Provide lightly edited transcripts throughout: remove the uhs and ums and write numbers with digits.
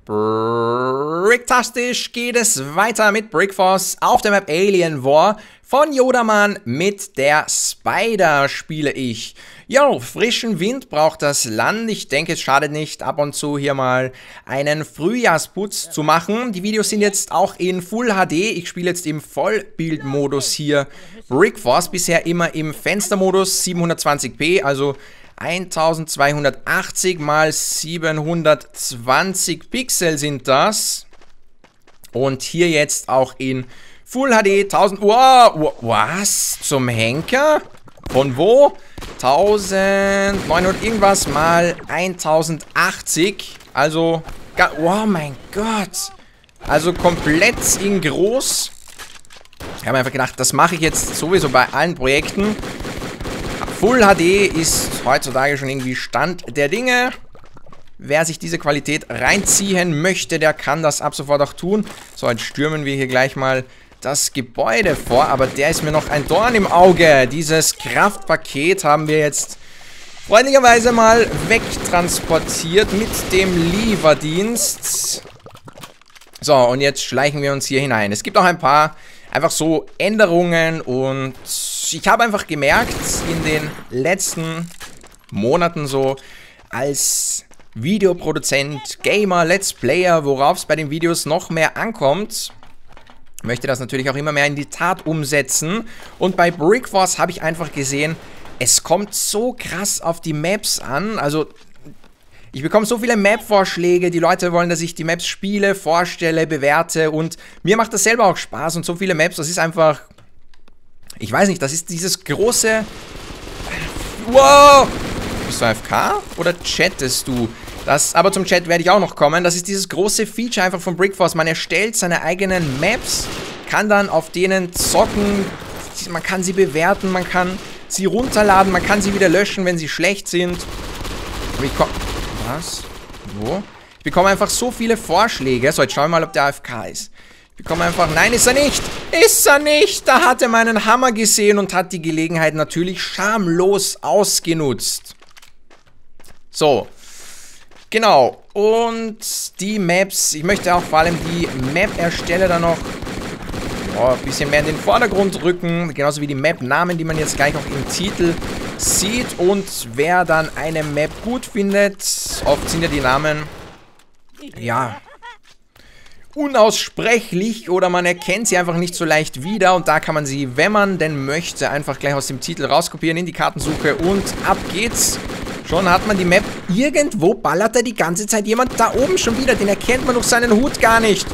Bricktastisch geht es weiter mit Brickforce auf der Map Alien War. Von Yodaman mit der Spider spiele ich. Jo, frischen Wind braucht das Land. Ich denke, es schadet nicht, ab und zu hier mal einen Frühjahrsputz zu machen. Die Videos sind jetzt auch in Full HD. Ich spiele jetzt im Vollbildmodus hier Brickforce. Bisher immer im Fenstermodus 720p, also 1280 mal 720 Pixel sind das. Und hier jetzt auch in Full HD 1000. Wow, was zum Henker? Von wo? 1900 irgendwas mal 1080. Also, oh mein Gott. Also komplett in groß. Ich habe mir einfach gedacht, das mache ich jetzt sowieso bei allen Projekten. Full HD ist heutzutage schon irgendwie Stand der Dinge. Wer sich diese Qualität reinziehen möchte, der kann das ab sofort auch tun. So, jetzt stürmen wir hier gleich mal das Gebäude vor. Aber der ist mir noch ein Dorn im Auge. Dieses Kraftpaket haben wir jetzt freundlicherweise mal wegtransportiert mit dem Lieferdienst. So, und jetzt schleichen wir uns hier hinein. Es gibt auch ein paar einfach so Änderungen und ich habe einfach gemerkt in den letzten Monaten so als Videoproduzent, Gamer, Let's Player, worauf es bei den Videos noch mehr ankommt, möchte das natürlich auch immer mehr in die Tat umsetzen. Und bei Brickforce habe ich einfach gesehen, es kommt so krass auf die Maps an. Also ich bekomme so viele Map-Vorschläge, die Leute wollen, dass ich die Maps spiele, vorstelle, bewerte und mir macht das selber auch Spaß und so viele Maps, das ist einfach, ich weiß nicht, das ist dieses große, wow, bist du AFK oder chattest du? Das, aber zum Chat werde ich auch noch kommen, das ist dieses große Feature einfach von Brickforce, man erstellt seine eigenen Maps, kann dann auf denen zocken, man kann sie bewerten, man kann sie runterladen, man kann sie wieder löschen, wenn sie schlecht sind. Aber ich komme... Was? Wo? Ich bekomme einfach so viele Vorschläge. So, jetzt schauen wir mal, ob der AFK ist. Ich bekomme einfach... Nein, ist er nicht! Ist er nicht! Da hat er meinen Hammer gesehen und hat die Gelegenheit natürlich schamlos ausgenutzt. So. Genau. Und die Maps... Ich möchte auch vor allem die Map-Ersteller dann noch ein bisschen mehr in den Vordergrund rücken. Genauso wie die Map-Namen, die man jetzt gleich auch im Titel sieht. Und wer dann eine Map gut findet, oft sind ja die Namen, ja, unaussprechlich oder man erkennt sie einfach nicht so leicht wieder. Und da kann man sie, wenn man denn möchte, einfach gleich aus dem Titel rauskopieren in die Kartensuche und ab geht's. Schon hat man die Map. Irgendwo ballert da die ganze Zeit jemand da oben schon wieder. Den erkennt man durch seinen Hut gar nicht.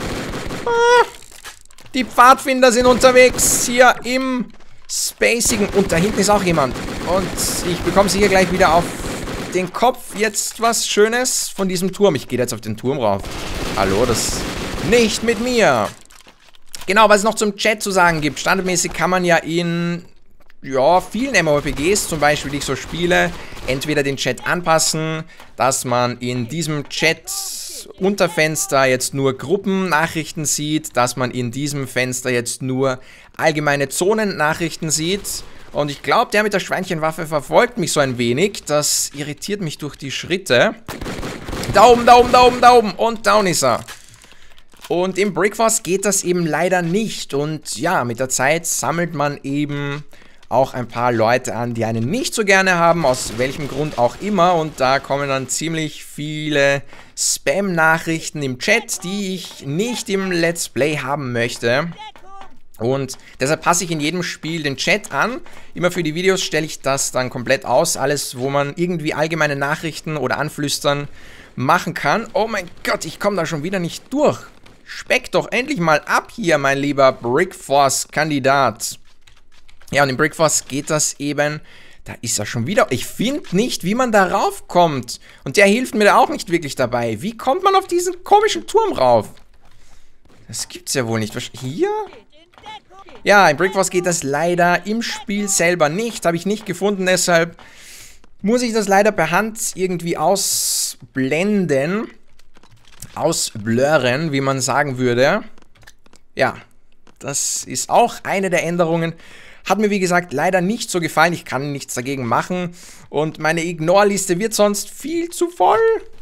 Die Pfadfinder sind unterwegs hier im Spacigen. Und da hinten ist auch jemand. Und ich bekomme sie hier gleich wieder auf den Kopf. Jetzt was Schönes von diesem Turm. Ich gehe jetzt auf den Turm rauf. Hallo, das nicht mit mir. Genau, was es noch zum Chat zu sagen gibt. Standardmäßig kann man ja in vielen MMORPGs, zum Beispiel, die ich so spiele, entweder den Chat anpassen, dass man in diesem Chat Unterfenster jetzt nur Gruppennachrichten sieht, dass man in diesem Fenster jetzt nur allgemeine Zonennachrichten sieht. Und ich glaube, der mit der Schweinchenwaffe verfolgt mich so ein wenig. Das irritiert mich durch die Schritte. Da oben, da oben, da oben, da oben. Und down ist er. Und im Brickforce geht das eben leider nicht. Und ja, mit der Zeit sammelt man eben auch ein paar Leute an, die einen nicht so gerne haben, aus welchem Grund auch immer. Und da kommen dann ziemlich viele Spam-Nachrichten im Chat, die ich nicht im Let's Play haben möchte. Und deshalb passe ich in jedem Spiel den Chat an. Immer für die Videos stelle ich das dann komplett aus. Alles, wo man irgendwie allgemeine Nachrichten oder Anflüstern machen kann. Oh mein Gott, ich komme da schon wieder nicht durch. Speck doch endlich mal ab hier, mein lieber Brickforce-Kandidat. Ja, und im Brickforce geht das eben, da ist er schon wieder. Ich finde nicht, wie man da raufkommt. Und der hilft mir da auch nicht wirklich dabei. Wie kommt man auf diesen komischen Turm rauf? Das gibt's ja wohl nicht. Hier? Ja, im Brickforce geht das leider im Spiel selber nicht. Habe ich nicht gefunden, deshalb muss ich das leider per Hand irgendwie ausblenden. Ausblurren, wie man sagen würde. Ja, das ist auch eine der Änderungen. Hat mir, wie gesagt, leider nicht so gefallen. Ich kann nichts dagegen machen. Und meine Ignore-Liste wird sonst viel zu voll.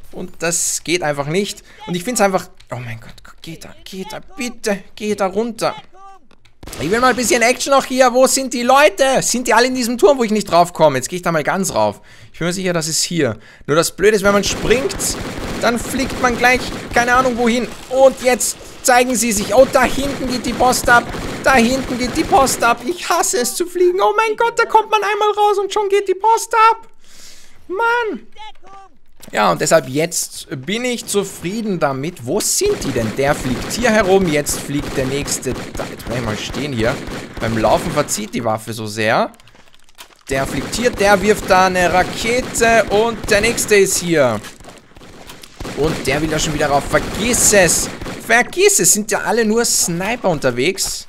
Und das geht einfach nicht. Und ich finde es einfach... Oh mein Gott, geht da, bitte, geht da runter. Ich will mal ein bisschen Action noch hier. Wo sind die Leute? Sind die alle in diesem Turm, wo ich nicht drauf komme? Jetzt gehe ich da mal ganz rauf. Ich bin mir sicher, das ist hier. Nur das Blöde ist, wenn man springt, dann fliegt man gleich, keine Ahnung wohin. Und jetzt zeigen sie sich. Oh, da hinten geht die Post ab. Da hinten geht die Post ab. Ich hasse es zu fliegen. Oh mein Gott, da kommt man einmal raus und schon geht die Post ab. Mann. Ja, und deshalb jetzt bin ich zufrieden damit. Wo sind die denn? Der fliegt hier herum, jetzt fliegt der nächste. Da, jetzt bleiben wir mal stehen hier. Beim Laufen verzieht die Waffe so sehr. Der fliegt hier, der wirft da eine Rakete und der nächste ist hier. Und der will da schon wieder rauf. Vergiss es. Vergiss es. Sind ja alle nur Sniper unterwegs.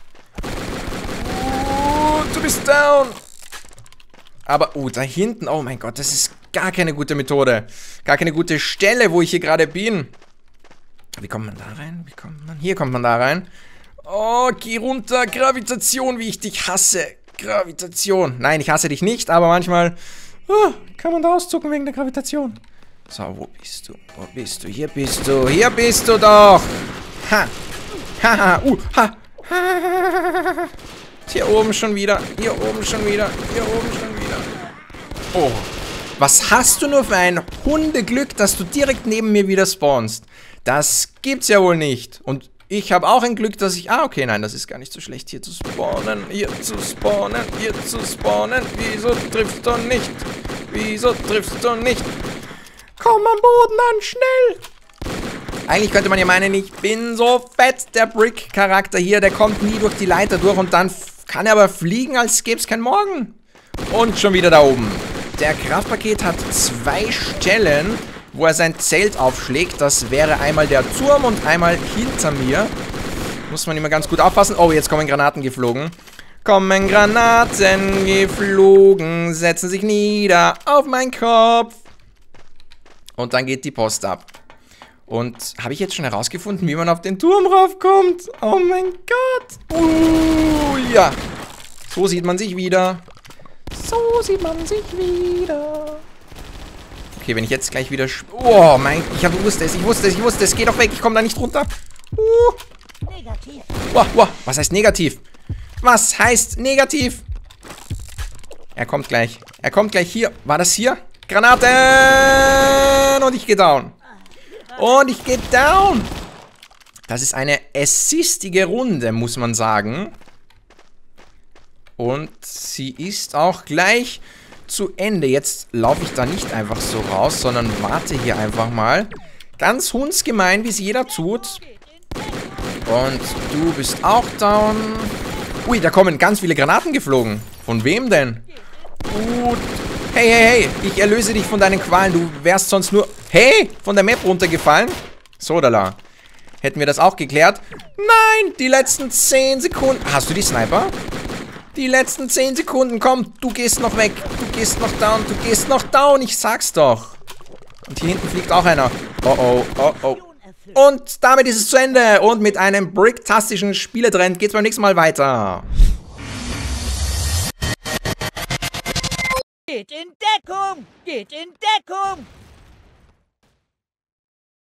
Du bist down. Aber, da hinten, oh mein Gott, das ist gar keine gute Methode. Gar keine gute Stelle, wo ich hier gerade bin. Wie kommt man da rein? Wie kommt man? Hier kommt man da rein. Oh, geh runter. Gravitation, wie ich dich hasse. Gravitation. Nein, ich hasse dich nicht, aber manchmal kann man da auszucken wegen der Gravitation. So, wo bist du? Wo bist du? Hier bist du. Hier bist du doch. Ha. Haha. Ha. Ha. Hier oben schon wieder. Hier oben schon wieder. Hier oben schon wieder. Oh. Was hast du nur für ein Hundeglück, dass du direkt neben mir wieder spawnst? Das gibt's ja wohl nicht. Und ich habe auch ein Glück, dass ich... Ah, okay, nein, das ist gar nicht so schlecht, hier zu spawnen. Hier zu spawnen. Hier zu spawnen. Wieso triffst du nicht? Wieso triffst du nicht? Komm am Boden an, schnell! Eigentlich könnte man ja meinen, ich bin so fett. Der Brick-Charakter hier, der kommt nie durch die Leiter durch und dann kann er aber fliegen, als gäbe es kein Morgen. Und schon wieder da oben. Der Kraftpaket hat 2 Stellen, wo er sein Zelt aufschlägt. Das wäre einmal der Turm und einmal hinter mir. Muss man immer ganz gut aufpassen. Oh, jetzt kommen Granaten geflogen. Kommen Granaten geflogen, setzen sich nieder auf meinen Kopf. Und dann geht die Post ab. Und habe ich jetzt schon herausgefunden, wie man auf den Turm raufkommt? Oh mein Gott. Ja. So sieht man sich wieder. So sieht man sich wieder. Okay, wenn ich jetzt gleich wieder... Oh mein... Ich wusste es. Geh doch weg, ich komme da nicht runter. Negativ. Was heißt negativ? Was heißt negativ? Er kommt gleich. Er kommt gleich hier. War das hier? Granaten! Und ich gehe down. Und ich gehe down. Das ist eine assistige Runde, muss man sagen. Und sie ist auch gleich zu Ende. Jetzt laufe ich da nicht einfach so raus, sondern warte hier einfach mal. Ganz hundsgemein, wie es jeder tut. Und du bist auch down. Ui, da kommen ganz viele Granaten geflogen. Von wem denn? Gut. Hey, ich erlöse dich von deinen Qualen. Du wärst sonst nur... Hey, von der Map runtergefallen? So, da. Hätten wir das auch geklärt? Nein, die letzten 10 Sekunden. Hast du die Sniper? Die letzten 10 Sekunden, komm, du gehst noch weg. Du gehst noch down, du gehst noch down. Ich sag's doch. Und hier hinten fliegt auch einer. Oh. Und damit ist es zu Ende. Und mit einem brick-tastischen Spieletrend geht's beim nächsten Mal weiter. Geht in Deckung! Geht in Deckung!